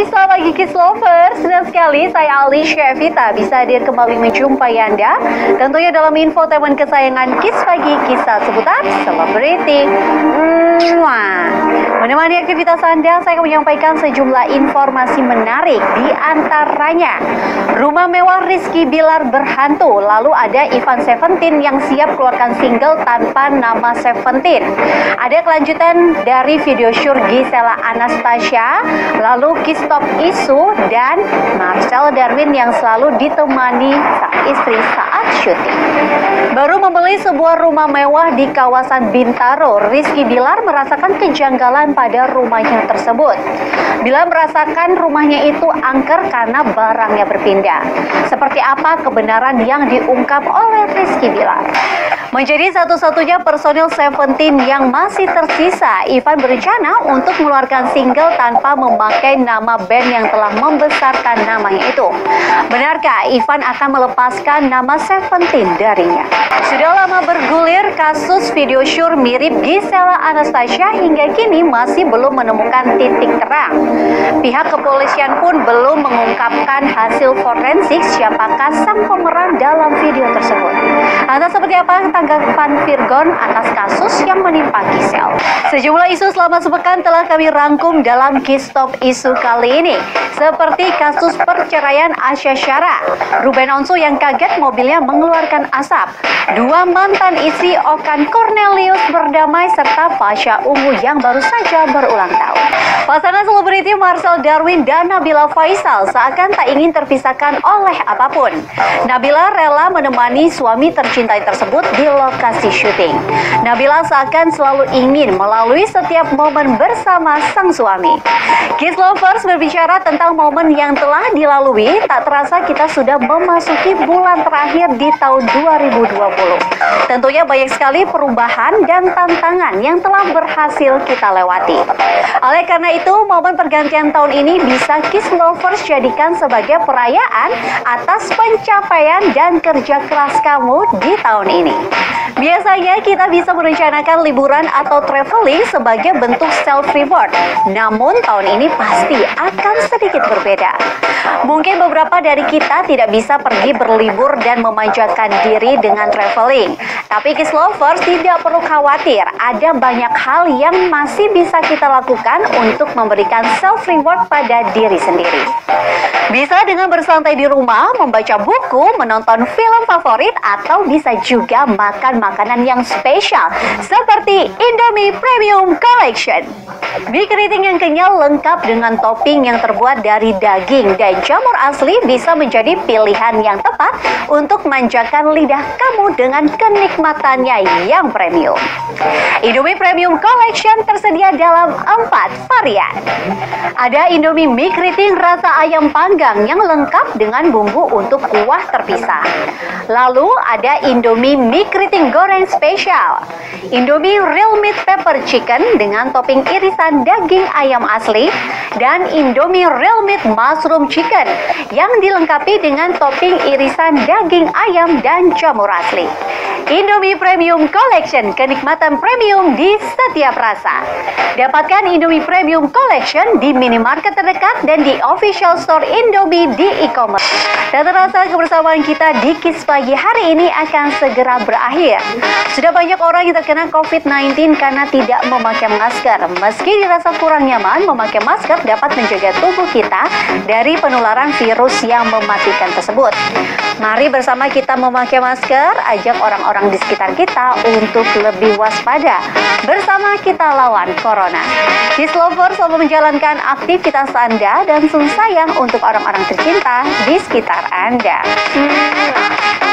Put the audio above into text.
Hai, selamat pagi Kids Lovers. Senang sekali saya Alicia Evita bisa hadir kembali menjumpai Anda. Tentunya dalam infotainment kesayangan Kids Pagi, kisah seputar selebriti. Menemani aktivitas Anda, saya akan menyampaikan sejumlah informasi menarik. Di antaranya, rumah mewah Rizky Bilar berhantu. Lalu ada Ivan Seventeen yang siap keluarkan single tanpa nama Seventeen. Ada kelanjutan dari video syur Gisela Anastasia, lalu Kiss Top Isu, dan Marcel Darwin yang selalu ditemani sang istri saat syuting. Baru membeli sebuah rumah mewah di kawasan Bintaro, Rizky Bilar merasakan kejanggalan pada rumahnya tersebut. Bilar merasakan rumahnya itu angker karena barangnya berpindah. Seperti apa kebenaran yang diungkap oleh Rizky Bilar? Menjadi satu-satunya personil Seventeen yang masih tersisa, Ivan berencana untuk mengeluarkan single tanpa memakai nama band yang telah membesarkan namanya itu. Benarkah Ivan akan melepaskan nama Seventeen darinya? Sudah lama bergulir kasus video syur mirip Gisela Anastasia, hingga kini masih belum menemukan titik terang. Pihak kepolisian pun belum mengungkapkan hasil forensik siapakah sang pemeran dalam video tersebut. Lantas seperti apa tanggapan Virgon atas kasus yang menimpa Gisel? Sejumlah isu selama sepekan telah kami rangkum dalam Kiss Top Isu kali ini. Seperti kasus perceraian Asya Syara, Ruben Onsu yang kaget mobilnya mengeluarkan asap, dua mantan istri Okan Cornelius berdamai, serta Pasha Ungu yang baru saja berulang tahun. Pasangan selebriti Marcel Darwin dan Nabila Faisal seakan tak ingin terpisahkan oleh apapun. Nabila rela menemani suami tercintai tersebut di lokasi syuting. Nabila seakan selalu ingin melalui setiap momen bersama sang suami. Kids Lovers, berbicara tentang momen yang telah dilalui, tak terasa kita sudah memasuki bulan terakhir di tahun 2020. Tentunya banyak sekali perubahan dan tantangan yang telah berhasil kita lewati. Oleh karena itu, momen pergantian tahun ini bisa Kids Lovers jadikan sebagai perayaan atas pencapaian dan kerja keras kamu di tahun ini. Biasanya kita bisa merencanakan liburan atau traveling sebagai bentuk self-reward. Namun tahun ini pasti akan sedikit berbeda. Mungkin beberapa dari kita tidak bisa pergi berlibur dan memanjakan diri dengan traveling. Tapi Kids Lovers tidak perlu khawatir, ada banyak hal yang masih bisa kita lakukan untuk memberikan self-reward pada diri sendiri. Bisa dengan bersantai di rumah, membaca buku, menonton film favorit, atau bisa juga makan makanan yang spesial seperti Indomie Premium Collection. Mie keriting yang kenyal lengkap dengan topping yang terbuat dari daging dan jamur asli bisa menjadi pilihan yang tepat untuk manjakan lidah kamu dengan kenikmatannya yang premium. Indomie Premium Collection tersedia dalam 4 varian. Ada Indomie mie keriting rasa ayam panggang yang lengkap dengan bumbu untuk kuah terpisah. Lalu ada Indomie mie keriting goreng spesial, Indomie Real Meat Pepper Chicken dengan topping irisan daging ayam asli, dan Indomie Real Meat Mushroom Chicken yang dilengkapi dengan topping irisan daging ayam dan jamur asli. Indomie Premium Collection, kenikmatan premium di setiap rasa. Dapatkan Indomie Premium Collection di minimarket terdekat dan di official store Indomie di e-commerce. Dan terasa kebersamaan kita di Kids Pagi hari ini akan segera berakhir. Sudah banyak orang yang terkena COVID-19 karena tidak memakai masker. Meski dirasa kurang nyaman, memakai masker dapat menjaga tubuh kita dari penularan virus yang mematikan tersebut. Mari bersama kita memakai masker, ajak orang-orang di sekitar kita untuk lebih waspada. Bersama kita lawan Corona. Kids Lovers selalu menjalankan aktivitas Anda dan sayang untuk orang-orang tercinta di sekitar Anda.